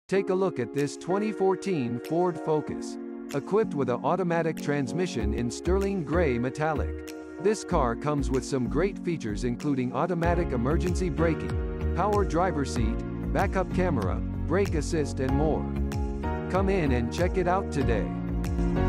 Take a look at this 2014 Ford Focus. Equipped with an automatic transmission in sterling gray metallic. This car comes with some great features including automatic emergency braking, power driver seat, backup camera, brake assist and more. Come in and check it out today.